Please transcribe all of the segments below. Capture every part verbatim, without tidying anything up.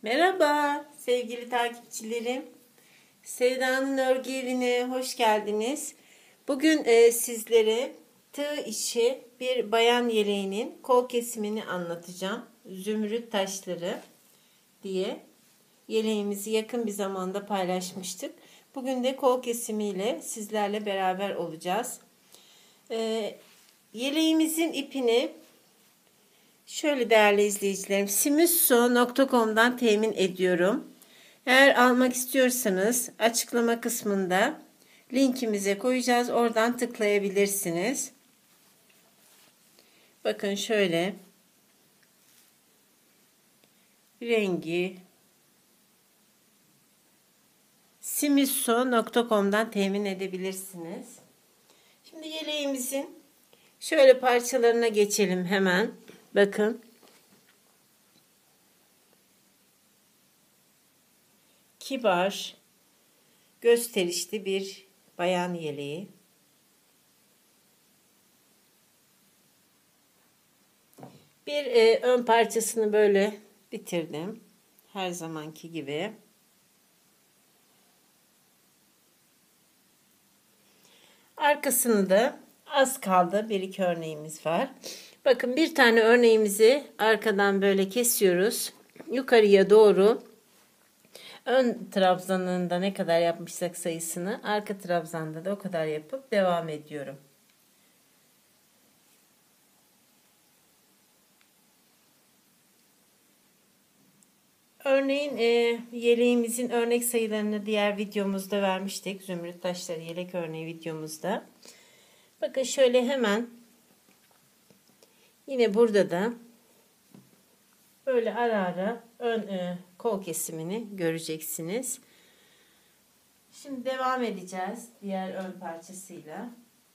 Merhaba sevgili takipçilerim. Sevda'nın örgü evine hoş geldiniz. Bugün e, sizlere tığ işi bir bayan yeleğinin kol kesimini anlatacağım. Zümrüt taşları diye yeleğimizi yakın bir zamanda paylaşmıştık. Bugün de kol kesimiyle sizlerle beraber olacağız. E, yeleğimizin ipini şöyle değerli izleyicilerim, simüsso nokta com'dan temin ediyorum. Eğer almak istiyorsanız açıklama kısmında linkimize koyacağız. Oradan tıklayabilirsiniz. Bakın şöyle rengi simüsso nokta com'dan temin edebilirsiniz. Şimdi yeleğimizin şöyle parçalarına geçelim hemen. Bakın. Kibar, gösterişli bir bayan yeleği. Bir e, ön parçasını böyle bitirdim. Her zamanki gibi. Arkasını da az kaldı. Bir iki örneğimiz var. Bakın bir tane örneğimizi arkadan böyle kesiyoruz. Yukarıya doğru ön trabzanında ne kadar yapmışsak sayısını arka trabzanda da o kadar yapıp devam ediyorum. Örneğin e, yeleğimizin örnek sayılarını diğer videomuzda vermiştik. Zümrüt taşları yelek örneği videomuzda. Bakın şöyle hemen yine burada da böyle ara ara ön e, kol kesimini göreceksiniz. Şimdi devam edeceğiz diğer ön parçasıyla.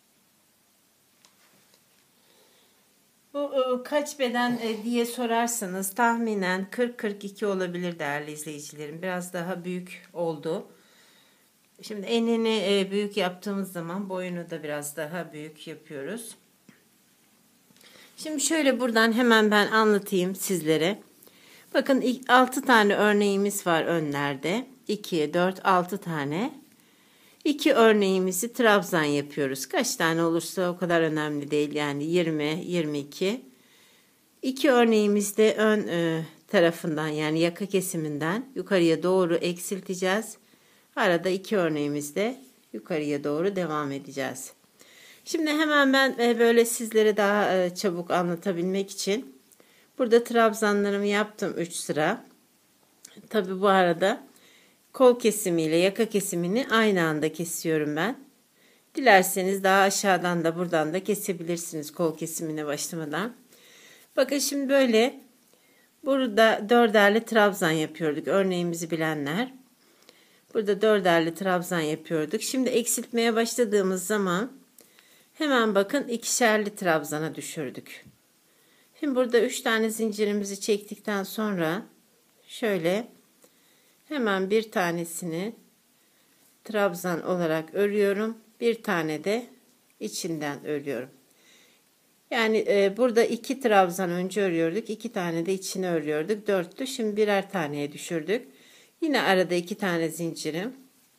Bu e, kaç beden e, diye sorarsanız tahminen kırk kırk iki olabilir değerli izleyicilerim. Biraz daha büyük oldu. Şimdi enini e, büyük yaptığımız zaman boyunu da biraz daha büyük yapıyoruz. Şimdi şöyle buradan hemen ben anlatayım sizlere. Bakın altı tane örneğimiz var önlerde. iki, dört, altı tane. iki örneğimizi trabzan yapıyoruz. Kaç tane olursa o kadar önemli değil. Yani yirmi, yirmi iki. iki örneğimizi de ön e, tarafından yani yaka kesiminden yukarıya doğru eksilteceğiz. Arada iki örneğimizde yukarıya doğru devam edeceğiz. Şimdi hemen ben e, böyle sizlere daha e, çabuk anlatabilmek için burada trabzanlarımı yaptım üç sıra. Tabi bu arada kol kesimiyle yaka kesimini aynı anda kesiyorum ben. Dilerseniz daha aşağıdan da buradan da kesebilirsiniz kol kesimine başlamadan. Bakın şimdi böyle burada dörderli trabzan yapıyorduk. Örneğimizi bilenler. Burada dörderli trabzan yapıyorduk. Şimdi eksiltmeye başladığımız zaman hemen bakın ikişerli trabzana düşürdük. Şimdi burada üç tane zincirimizi çektikten sonra şöyle hemen bir tanesini trabzan olarak örüyorum. Bir tane de içinden örüyorum. Yani e, burada iki trabzan önce örüyorduk. iki tane de içine örüyorduk. dörttü. Şimdi birer taneye düşürdük. Yine arada iki tane zincirim.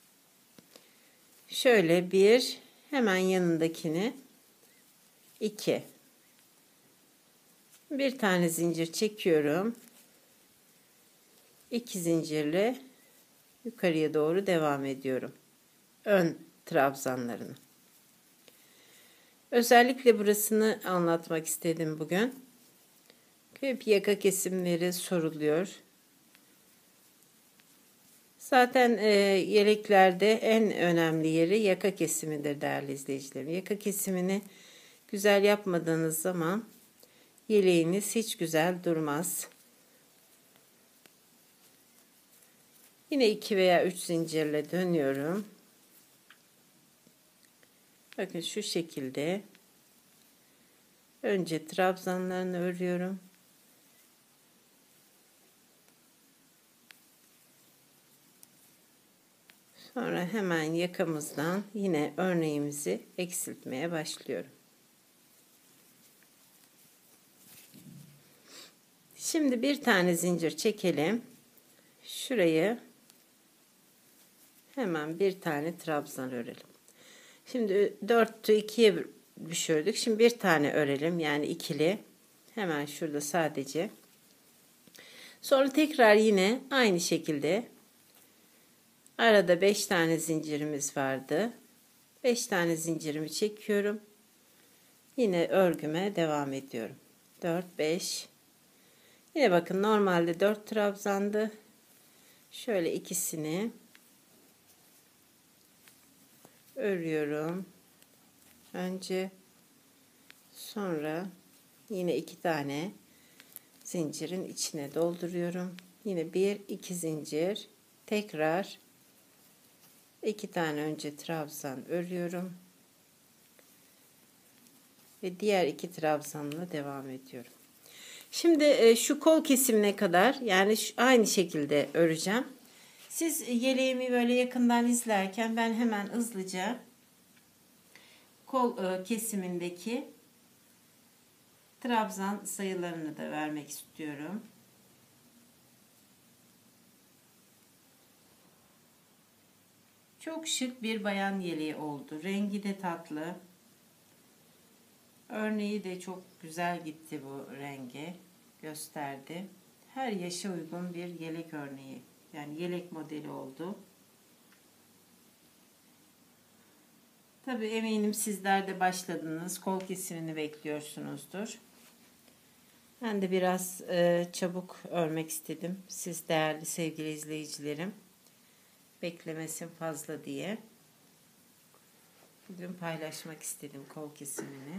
Şöyle bir, hemen yanındakini iki. Bir tane zincir çekiyorum. iki zincirle yukarıya doğru devam ediyorum. Ön trabzanlarını. Özellikle burasını anlatmak istedim bugün. Hep yaka kesimleri soruluyor. Zaten e, yeleklerde en önemli yeri yaka kesimidir değerli izleyicilerim. Yaka kesimini güzel yapmadığınız zaman yeleğiniz hiç güzel durmaz. Yine iki veya üç zincirle dönüyorum. Bakın şu şekilde. Önce trabzanlarını örüyorum. Sonra hemen yakamızdan yine örneğimizi eksiltmeye başlıyorum. Şimdi bir tane zincir çekelim. şurayı hemen bir tane trabzan örelim. Şimdi dörtü ikiye düşürdük. Şimdi bir tane örelim. Yani ikili. Hemen şurada sadece. Sonra tekrar yine aynı şekilde arada beş tane zincirimiz vardı. beş tane zincirimi çekiyorum. Yine örgüme devam ediyorum. dört beş. Yine bakın normalde dört trabzandı. Şöyle ikisini örüyorum. Önce sonra yine iki tane zincirin içine dolduruyorum. Yine bir iki zincir, tekrar iki tane önce trabzan örüyorum ve diğer iki trabzanla devam ediyorum. Şimdi şu kol kesimine kadar, yani şu, aynı şekilde öreceğim. Siz yeleğimi böyle yakından izlerken ben hemen hızlıca kol kesimindeki trabzan sayılarını da vermek istiyorum. Çok şık bir bayan yeleği oldu. Rengi de tatlı. Örneği de çok güzel gitti, bu rengi gösterdi. Her yaşa uygun bir yelek örneği. Yani yelek modeli oldu. Tabii eminim sizler de başladınız. Kol kesimini bekliyorsunuzdur. Ben de biraz e, çabuk örmek istedim. Siz değerli sevgili izleyicilerim, beklemesin fazla diye. Bugün paylaşmak istedim kol kesimini.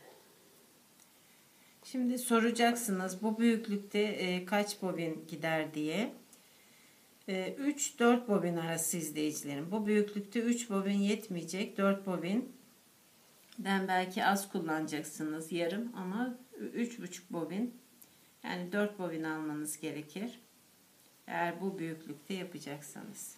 Şimdi soracaksınız bu büyüklükte e, kaç bobin gider diye. E, üç dört bobin arası izleyicilerim. Bu büyüklükte üç bobin yetmeyecek. dört bobinden belki az kullanacaksınız, yarım, ama üç buçuk bobin, yani dört bobin almanız gerekir. Eğer bu büyüklükte yapacaksanız.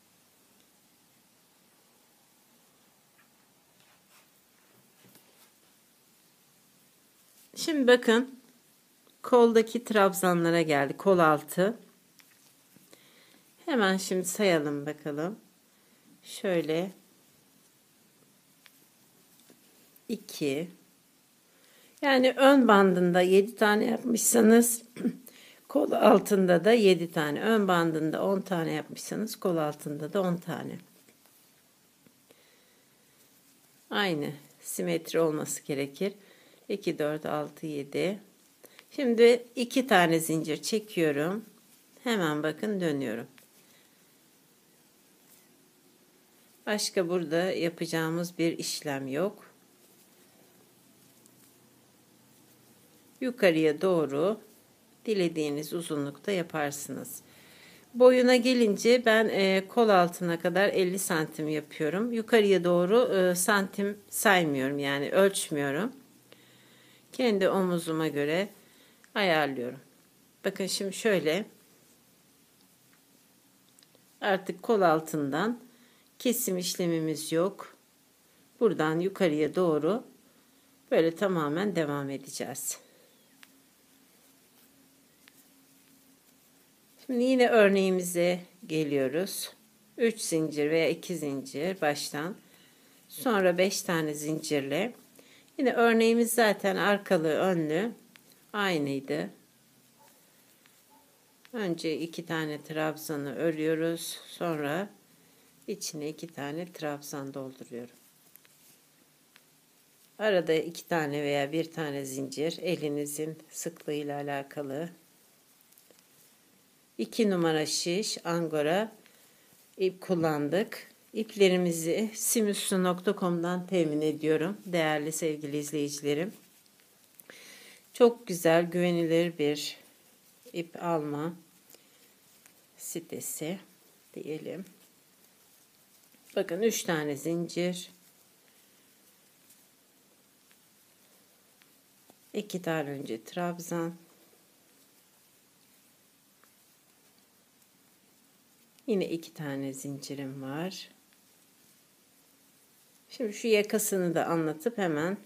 Şimdi bakın koldaki trabzanlara geldi. Kol altı. Hemen şimdi sayalım bakalım. Şöyle iki. Yani ön bandında yedi tane yapmışsanız kol altında da yedi tane. Ön bandında on tane yapmışsanız kol altında da on tane. Aynı simetri olması gerekir. iki, dört, altı, yedi. Şimdi iki tane zincir çekiyorum. Hemen bakın dönüyorum. Başka burada yapacağımız bir işlem yok. Yukarıya doğru dilediğiniz uzunlukta yaparsınız. Boyuna gelince ben e, kol altına kadar elli santim yapıyorum. Yukarıya doğru e, santim saymıyorum, yani ölçmüyorum. Kendi omuzuma göre ayarlıyorum. Bakın şimdi şöyle, artık kol altından kesim işlemimiz yok. Buradan yukarıya doğru böyle tamamen devam edeceğiz. Şimdi yine örneğimize geliyoruz. üç zincir veya iki zincir baştan. Sonra beş tane zincirle. Yine örneğimiz zaten arkalı önlü aynıydı. Önce iki tane trabzanı örüyoruz. Sonra içine iki tane trabzan dolduruyorum. Arada iki tane veya bir tane zincir, elinizin sıklığıyla alakalı. iki numara şiş angora ip kullandık. İplerimizi simüsü nokta com'dan temin ediyorum değerli sevgili izleyicilerim. Çok güzel, güvenilir bir ip alma sitesi diyelim. Bakın üç tane zincir, iki tane önce trabzan, yine iki tane zincirim var. Şimdi şu yakasını da anlatıp hemen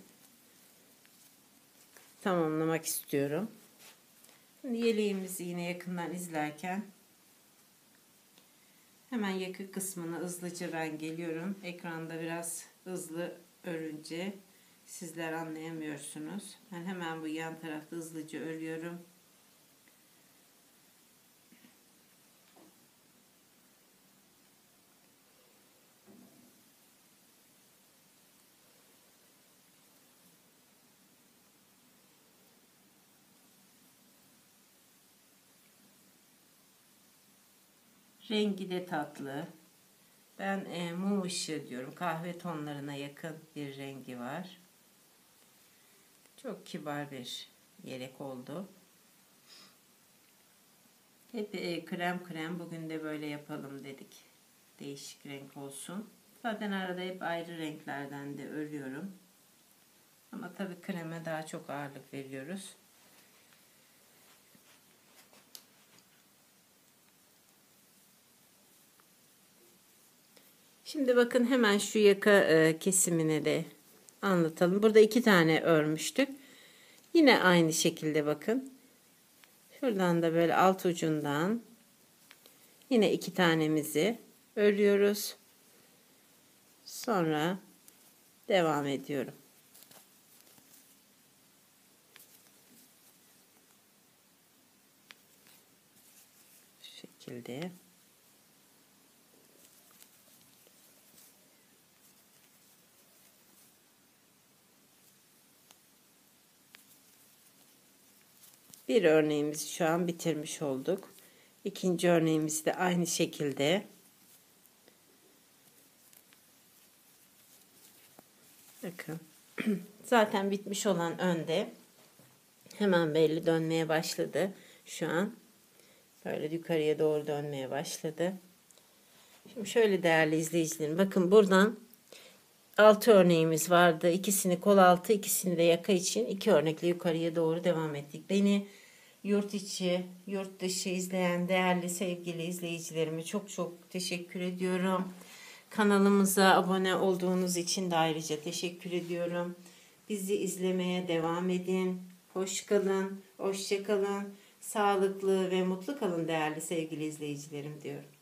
tamamlamak istiyorum. Şimdi yeleğimizi yine yakından izlerken Hemen yaka kısmını hızlıca ben geliyorum. Ekranda biraz hızlı örünce sizler anlayamıyorsunuz. Ben hemen bu yan tarafta hızlıca örüyorum. Rengi de tatlı. Ben e, mum ışığı diyorum. Kahve tonlarına yakın bir rengi var. Çok kibar bir yelek oldu. Hep e, krem krem. Bugün de böyle yapalım dedik. Değişik renk olsun. Zaten arada hep ayrı renklerden de örüyorum. Ama tabii kreme daha çok ağırlık veriyoruz. Şimdi bakın hemen şu yaka e, kesimini de anlatalım. Burada iki tane örmüştük. Yine aynı şekilde bakın. Şuradan da böyle alt ucundan yine iki tanemizi örüyoruz. Sonra devam ediyorum. Şu şekilde. Bir örneğimizi şu an bitirmiş olduk. İkinci örneğimiz de aynı şekilde. Bakın. Zaten bitmiş olan önde. Hemen belli dönmeye başladı. Şu an böyle yukarıya doğru dönmeye başladı. Şimdi şöyle değerli izleyicilerim. Bakın buradan altı örneğimiz vardı. İkisini kol altı, ikisini de yaka için iki örnekle yukarıya doğru devam ettik. Beni yurt içi, yurt dışı izleyen değerli sevgili izleyicilerime çok çok teşekkür ediyorum. Kanalımıza abone olduğunuz için de ayrıca teşekkür ediyorum. Bizi izlemeye devam edin. Hoş kalın, hoşça kalın, sağlıklı ve mutlu kalın değerli sevgili izleyicilerim diyorum.